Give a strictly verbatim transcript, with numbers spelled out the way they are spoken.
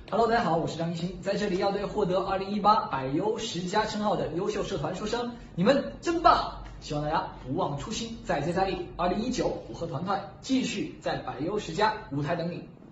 Hello， 大家好，我是张艺兴，在这里要对获得二零一八百优十佳称号的优秀社团说声，你们真棒！希望大家不忘初心，再接再厉。二零一九，我和团团继续在百优十佳舞台等你。